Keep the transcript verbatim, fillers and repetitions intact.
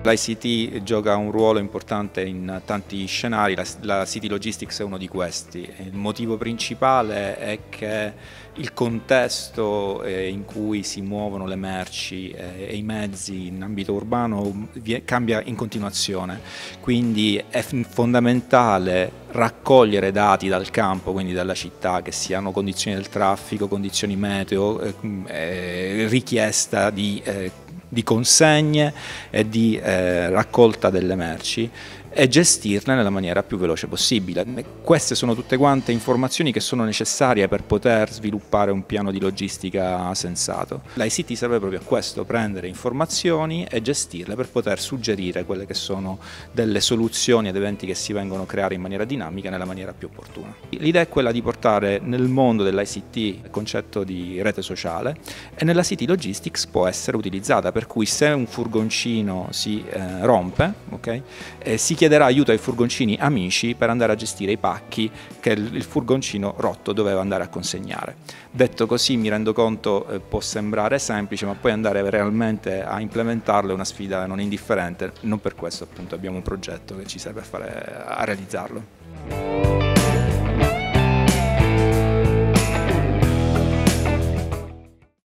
L'I C T gioca un ruolo importante in tanti scenari, la, la City Logistics è uno di questi. Il motivo principale è che il contesto in cui si muovono le merci e i mezzi in ambito urbano cambia in continuazione, quindi è fondamentale raccogliere dati dal campo, quindi dalla città, che siano condizioni del traffico, condizioni meteo, eh, richiesta di eh, di consegne e di eh, raccolta delle merci e gestirle nella maniera più veloce possibile. Queste sono tutte quante informazioni che sono necessarie per poter sviluppare un piano di logistica sensato. L'I C T serve proprio a questo, prendere informazioni e gestirle per poter suggerire quelle che sono delle soluzioni ad eventi che si vengono a creare in maniera dinamica nella maniera più opportuna. L'idea è quella di portare nel mondo dell'I C T il concetto di rete sociale e nella City Logistics può essere utilizzata, per cui se un furgoncino si eh, rompe, okay, eh, si chiederà aiuto ai furgoncini amici per andare a gestire i pacchi che il furgoncino rotto doveva andare a consegnare. Detto così, mi rendo conto, eh, può sembrare semplice, ma poi andare realmente a implementarlo è una sfida non indifferente. Non per questo appunto abbiamo un progetto che ci serve a, fare, a realizzarlo.